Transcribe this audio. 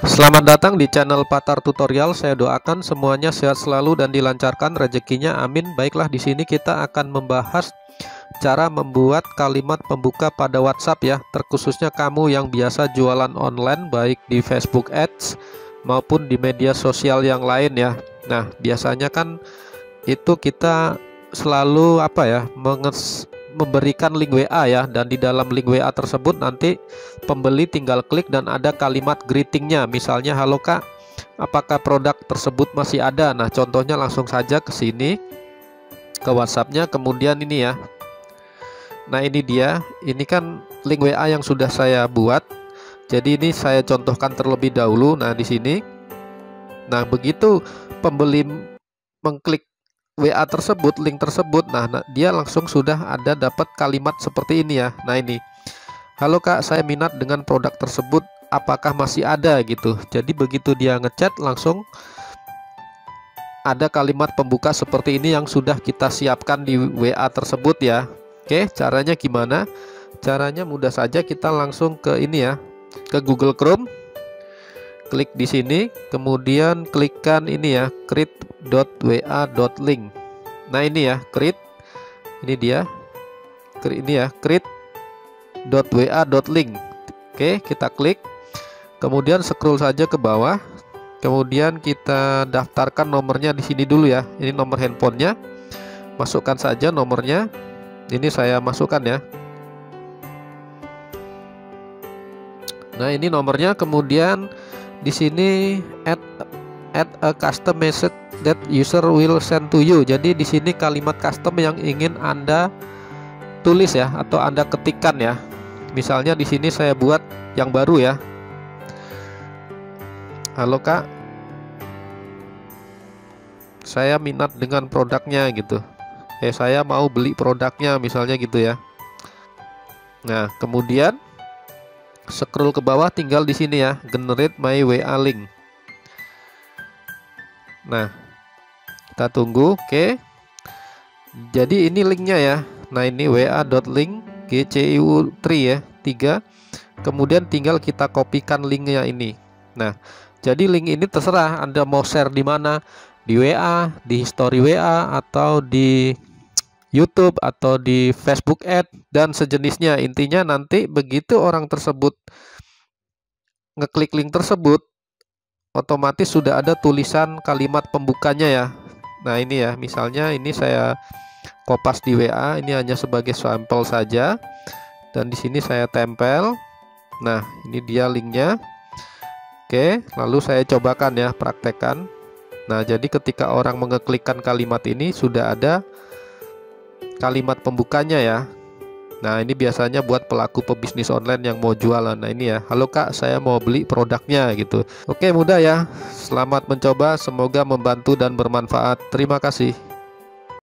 Selamat datang di channel Patar Tutorial. Saya doakan semuanya sehat selalu dan dilancarkan rezekinya. Amin. Baiklah, di sini kita akan membahas cara membuat kalimat pembuka pada WhatsApp ya, terkhususnya kamu yang biasa jualan online baik di Facebook Ads maupun di media sosial yang lain ya. Nah, biasanya kan itu kita selalu memberikan link WA ya, dan di dalam link WA tersebut nanti pembeli tinggal klik dan ada kalimat greetingnya, misalnya halo kak, apakah produk tersebut masih ada. Nah, contohnya langsung saja ke sini ke WhatsAppnya, kemudian ini ya. Nah, ini dia, ini kan link WA yang sudah saya buat. Jadi ini saya contohkan terlebih dahulu. Nah, di sini, nah begitu pembeli mengklik WA tersebut, link tersebut, nah dia langsung sudah ada dapat kalimat seperti ini ya. Nah ini, halo kak, saya minat dengan produk tersebut, apakah masih ada gitu. Jadi begitu dia ngechat langsung ada kalimat pembuka seperti ini yang sudah kita siapkan di WA tersebut ya. Oke, caranya gimana? Caranya mudah saja, kita langsung ke ini ya, ke Google Chrome. Klik di sini, kemudian klikkan ini ya, create.wa.link. Nah ini ya, create, ini dia, ini ya, create.wa.link. Oke, kita klik, kemudian scroll saja ke bawah, kemudian kita daftarkan nomornya di sini dulu ya. Ini nomor handphonenya, masukkan saja nomornya. Ini saya masukkan ya. Nah ini nomornya, kemudian di sini add a custom message that user will send to you. Jadi di sini kalimat custom yang ingin Anda tulis ya, atau Anda ketikkan ya. Misalnya di sini saya buat yang baru ya. Halo kak, saya minat dengan produknya gitu. Saya mau beli produknya misalnya gitu ya. Nah, kemudian scroll ke bawah, tinggal di sini ya, generate my WA link. Nah, kita tunggu. Oke. Jadi ini linknya ya. Nah, ini wa.link GCU3 ya, 3. Kemudian tinggal kita kopikan linknya ini. Nah, jadi link ini terserah Anda mau share di mana, di WA, di history WA, atau di YouTube, atau di Facebook Ad dan sejenisnya. Intinya nanti begitu orang tersebut ngeklik link tersebut, otomatis sudah ada tulisan kalimat pembukanya ya. Nah ini ya, misalnya ini saya kopas di WA, ini hanya sebagai sampel saja, dan di sini saya tempel. Nah ini dia linknya. Oke, lalu saya cobakan ya, praktekkan. Nah jadi ketika orang mengeklikkan kalimat ini, sudah ada kalimat pembukanya ya. Nah ini biasanya buat pelaku pebisnis online yang mau jualan. Nah ini ya, halo kak, saya mau beli produknya gitu. Oke, mudah ya. Selamat mencoba, semoga membantu dan bermanfaat. Terima kasih.